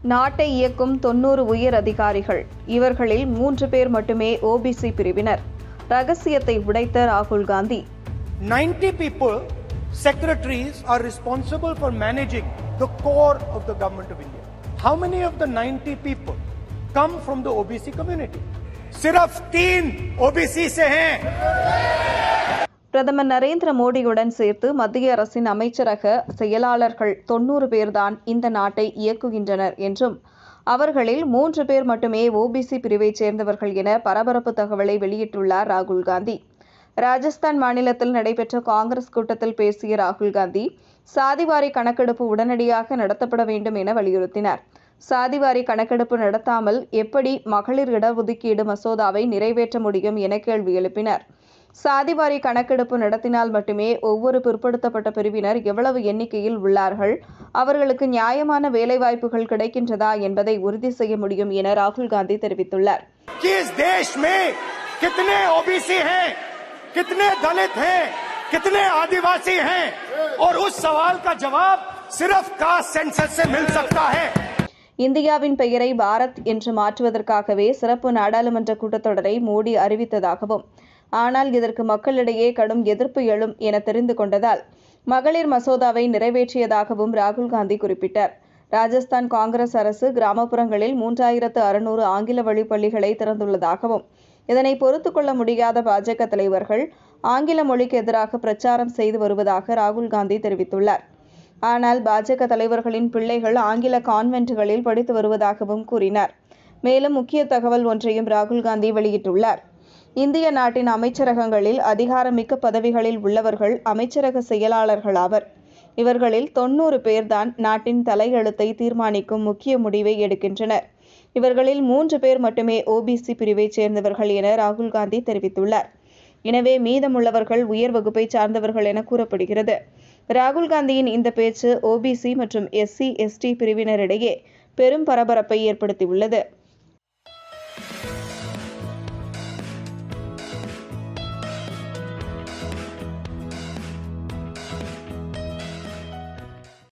நாட்டை இயக்கும் 90 உயர் அதிகாரிகள். இவர்களில் 3 பேர் மட்டுமே ஓபிசி பிரிவினர். ரகசியத்தை உடைத்த ராகுல் Gandhi. 90 people, secretaries, are responsible for managing the core of the government of India. How many of the 90 people come from the OBC community? सिर्फ 3 OBC से हैं. பிரதமர் நரேந்திர மோடியுடன் சேர்த்து மத்திய அரசின் அமைச்சரக செயலாளர்கள் 90 பேர்தான் இந்த நாட்டை இயக்குகின்றனர் என்றும், அவர்களில் 3 பேர் மட்டுமே ஓபிசி பிரிவைச் சேர்ந்தவர்கள் என பரபரப்பு தகவலை வெளியிட்டுள்ளார் ராகுல் காந்தி. ராஜஸ்தான் மாநிலத்தில் நடைபெற்ற காங்கிரஸ் கூட்டத்தில் பேசிய ராகுல் காந்தி, சாதிவாரி கணக்கெடுப்பு உடனடியாக நடத்தப்பட வேண்டும் என வலியுறுத்தினார். சாதிவாரி கணக்கெடுப்பு நடத்தாமல் எப்படி மகளிர் இடஒதுக்கீடு மசோதாவை நிறைவேற்ற முடியும் என கேள்வி எழுப்பினார். சாதிவாரி கணக்கெடுப்பு நடத்தினால் மட்டுமே ஒவ்வொரு பிற்படுத்தப்பட்ட பிரிவினர் எவ்வளவு எண்ணிக்கையில் உள்ளார்கள், அவர்களுக்கு நியாயமான வேலைவாய்ப்புகள் கிடைக்கின்றதா என்பதை உறுதி செய்ய முடியும் என ராகுல் காந்தி தெரிவித்துள்ளார். कितने दलित हैं, कितने आदिवासी हैं और उस सवाल का जवाब सिर्फ कास्ट सेंसस से मिल सकता है. இந்தியாவின் பெயரை பாரத் என்று மாற்றுவதற்காகவே சிறப்பு நாடாளுமன்ற கூட்டத்தொடரை மோடி அறிவித்ததாகவும், ஆனால் இதற்கு மக்களிடையே கடும் எதிர்ப்பு எழும் என தெரிந்து கொண்டதால் மகளிர் மசோதாவை நிறைவேற்றியதாகவும் ராகுல் காந்தி குறிப்பிட்டார். ராஜஸ்தான் காங்கிரஸ் அரசு கிராமப்புறங்களில் 3600 ஆங்கில வழி பள்ளிகளை திறந்துள்ளதாகவும், இதனை பொறுத்துக் கொள்ள முடியாத பாஜக தலைவர்கள் ஆங்கில மொழிக்கு எதிராக பிரச்சாரம் செய்து வருவதாக ராகுல் காந்தி தெரிவித்துள்ளார். ஆனால் பாஜக தலைவர்களின் பிள்ளைகள் ஆங்கில கான்வென்ட்டுகளில் படித்து வருவதாகவும் கூறினார். மேலும் முக்கிய தகவல் ஒன்றையும் ராகுல் காந்தி வெளியிட்டுள்ளார். இந்திய நாட்டின் அமைச்சரகங்களில் அதிகாரமிக்க பதவிகளில் உள்ளவர்கள் அமைச்சரக செயலாளர்கள் ஆவர். இவர்களில் 90 பேர்தான் நாட்டின் தலையெழுத்தை தீர்மானிக்கும் முக்கிய முடிவை எடுக்கின்றனர். இவர்களில் 3 பேர் மட்டுமே ஓபிசி பிரிவைச் சேர்ந்தவர்கள் என ராகுல் காந்தி தெரிவித்துள்ளார். எனவே மீதமுள்ளவர்கள் உயர் வகுப்பை சார்ந்தவர்கள் என கூறப்படுகிறது. ராகுல் காந்தியின் இந்த பேச்சு ஓபிசி மற்றும் SC ST பிரிவினரிடையே பெரும் பரபரப்பை ஏற்படுத்தியுள்ளது.